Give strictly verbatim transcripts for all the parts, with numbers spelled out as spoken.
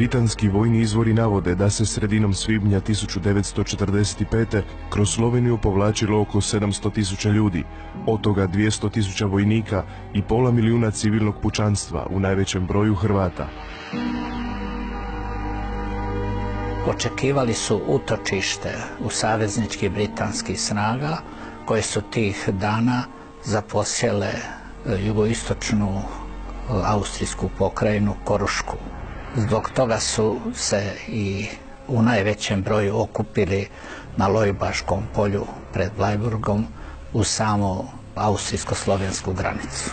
Britanski vojni izvori navode da se sredinom svibnja tisuću devetsto četrdeset pete. kroz Sloveniju povlačilo oko sedamsto tisuća ljudi, od toga dvjesto tisuća vojnika i pola milijuna civilnog pučanstva, u najvećem broju Hrvata. Očekivali su utočište u savezničkih britanskih snaga koje su tih dana zaposjele jugoistočnu austrijsku pokrajinu Korušku. Zbog toga su se i u najvećem broju okupili na Lojbaškom polju pred Bleiburgom uz samu austrijsko-slovensku granicu.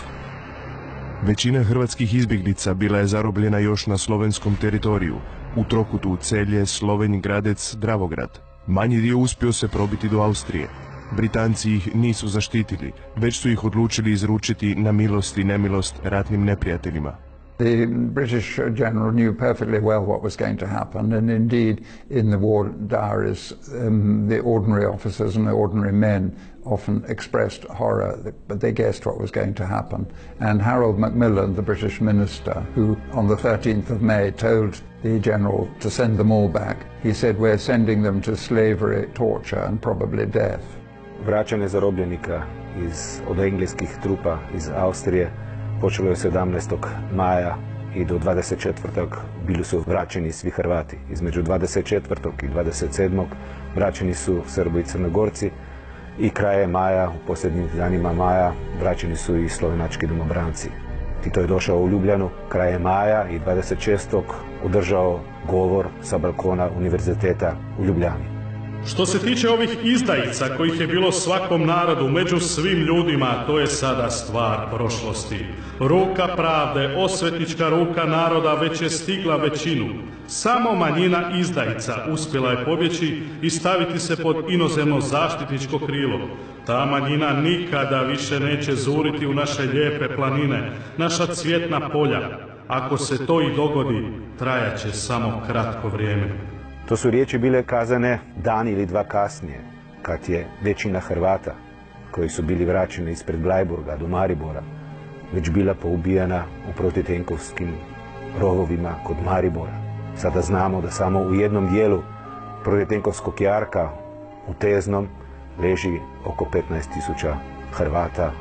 Većina hrvatskih izbjeglica bila je zarobljena još na slovenskom teritoriju, u trokutu Celje, Slovenj, Gradec, Dravograd. Manji dio uspio se probiti do Austrije. Britanci ih nisu zaštitili, već su ih odlučili izručiti na milost i nemilost ratnim neprijateljima. The British general knew perfectly well what was going to happen, and indeed in the war diaries um, the ordinary officers and the ordinary men often expressed horror, but they guessed what was going to happen. And Harold Macmillan, the British minister, who on the thirteenth of May told the general to send them all back, he said, we're sending them to slavery, torture and probably death. Vraćanje zarobljenika iz, od engleskih trupa iz Austrije počelo je sedamnaestog maja i do dvadeset četvrtog bili su vraćeni svi Hrvati. Između dvadeset četvrtog i dvadeset sedmog vraćeni su Srbi i Crnogorci i kraje maja, u posljednjim danima maja, vraćeni su i slovenački domobranci. Tito je došao u Ljubljanu kraje maja i dvadeset šestog održao govor sa balkona Univerziteta u Ljubljani. Što se tiče ovih izdajica kojih je bilo svakom narodu, među svim ljudima, to je sada stvar prošlosti. Ruka pravde, osvetnička ruka naroda već je stigla većinu. Samo manjina izdajica uspjela je pobjeći i staviti se pod inozemno zaštitničko krilo. Ta manjina nikada više neće zuriti u naše lijepe planine, naša cvjetna polja. Ako se to i dogodi, trajaće samo kratko vrijeme. To su riječi bile kazane dan ili dva kasnije, kad je većina Hrvata, koji su bili vraćeni ispred Bleiburga do Maribora, već bila poubijana u protitenkovskim rovovima kod Maribora. Sada znamo da samo u jednom dijelu protitenkovskog jarka u Teznom leži oko petnaest tisuća Hrvata.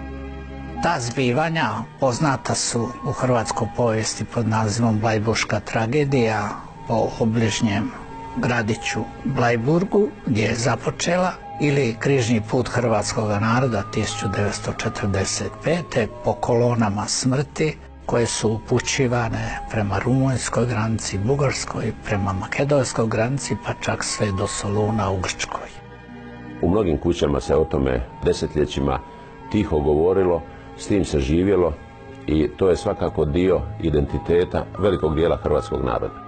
Ta zbivanja poznata su u hrvatskoj povijesti pod nazivom Bleiburška tragedija, po obližnjem gradiću Bleiburgu gdje je započela, ili križni put hrvatskog naroda tisuću devetsto četrdeset pete po kolonama smrti koje su upućivane prema rumunjskoj granici, bugarskoj, prema makedonskoj granici, pa čak sve do Soluna u Grčkoj. U mnogim kućama se o tome desetljećima tiho govorilo, s tim se živjelo i to je svakako dio identiteta velikog dijela hrvatskog naroda.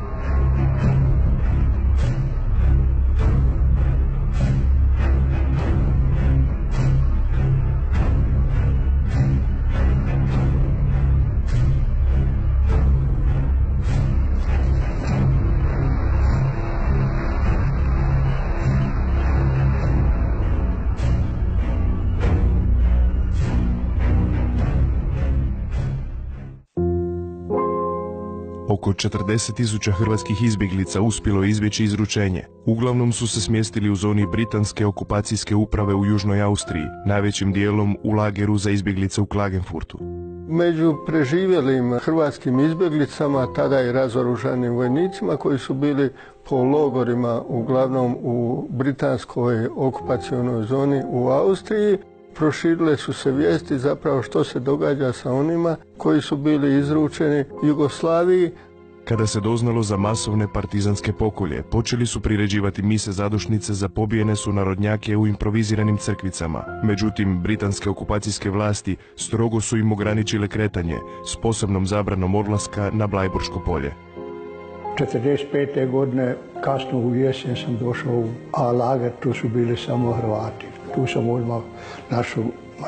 Oko četrdeset tisuća hrvatskih izbjeglica uspjelo je izbjeći izručenje. Uglavnom su se smjestili u zoni britanske okupacijske uprave u Južnoj Austriji, najvećim dijelom u lageru za izbjeglice u Klagenfurtu. Među preživjelim hrvatskim izbjeglicama, tada i razoružanim vojnicima koji su bili po logorima uglavnom u britanskoj okupacionoj zoni u Austriji, proširile su se vijesti zapravo što se događa sa onima koji su bili izručeni Jugoslaviji. Kada se doznalo za masovne partizanske pokolje, počeli su priređivati mise zadušnice za pobijene sunarodnjake u improviziranim crkvicama. Međutim, britanske okupacijske vlasti strogo su im ograničile kretanje s posebnom zabranom odlaska na Bleiburško polje. četrdeset pete godine, kasno u jesen sam došao u A lager, tu su bili samo Hrvati. Tu sam odmah našao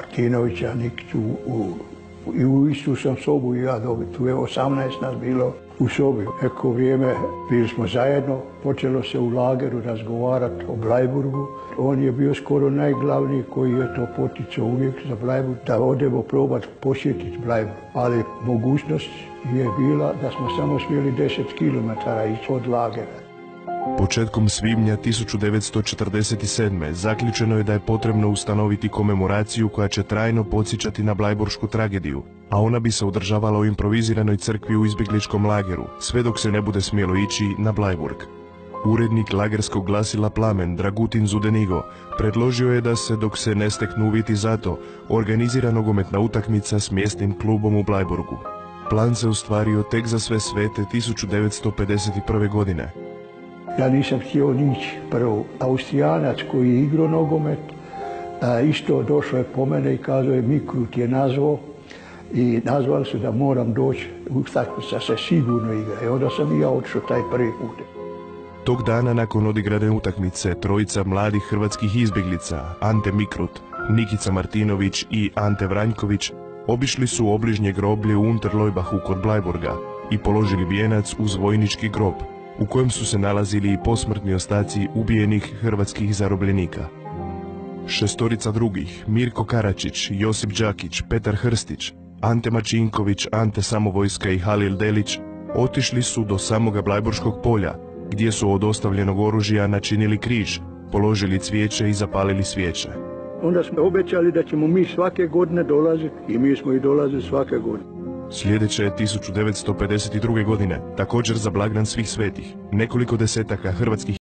Martinovića, Nikiću, u, i u istu sam sobu i ja dobio. Tu je osamnaest nas bilo u sobi. Neko vrijeme bili smo zajedno, počelo se u lageru razgovarati o Bleiburgu. On je bio skoro najglavniji koji je to poticao uvijek za Bleiburg, da odemo probati posjetiti Bleiburg. Ali mogućnost je bila da smo samo smjeli deset kilometara ići od lagera. Početkom svibnja tisuću devetsto četrdeset sedme. zaključeno je da je potrebno ustanoviti komemoraciju koja će trajno podsjećati na blajburšku tragediju, a ona bi se održavala u improviziranoj crkvi u izbjegličkom lageru, sve dok se ne bude smjelo ići na Bleiburg. Urednik lagerskog glasila Plamen, Dragutin Zudenigo, predložio je da se, dok se ne steknu uvjeti za to, organizira nogometna utakmica s mjesnim klubom u Bleiburgu. Plan se ostvario tek za sve svete tisuću devetsto pedeset prve. godine. Ja nisam htio nići. Prvo, Austrijanac koji je igrao nogomet, a, isto došao je po mene i kazao je Mikrut je nazvao i nazvali su da moram doći u utakmicu, se sigurno igra. I onda sam i ja otišao taj prvi put. Tog dana nakon odigrane utakmice trojica mladih hrvatskih izbjeglica, Ante Mikrut, Nikica Martinović i Ante Vranjković, obišli su obližnje groblje u Unterleubachu kod Bleiburga i položili vijenac uz vojnički grob, u kojem su se nalazili i posmrtni ostaci ubijenih hrvatskih zarobljenika. Šestorica drugih, Mirko Karačić, Josip Đakić, Petar Hrstić, Ante Mačinković, Ante Samovojska i Halil Delić, otišli su do samoga Blajburškog polja, gdje su od ostavljenog oružja načinili križ, položili cvijeće i zapalili svijeće. Onda smo obećali da ćemo mi svake godine dolaziti i mi smo i dolazili svake godine. Sljedeće je tisuću devetsto pedeset druge. godine, također za blagdan svih svetih, nekoliko desetaka hrvatskih